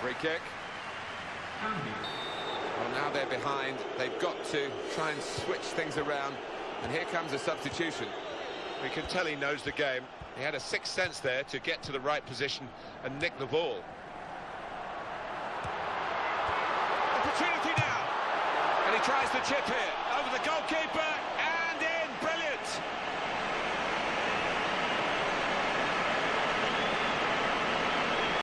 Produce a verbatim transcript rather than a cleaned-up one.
Free kick. Well, now they're behind. They've got to try and switch things around. And here comes a substitution. We can tell he knows the game. He had a sixth sense there to get to the right position and nick the ball. Opportunity now. And he tries to chip here over the goalkeeper.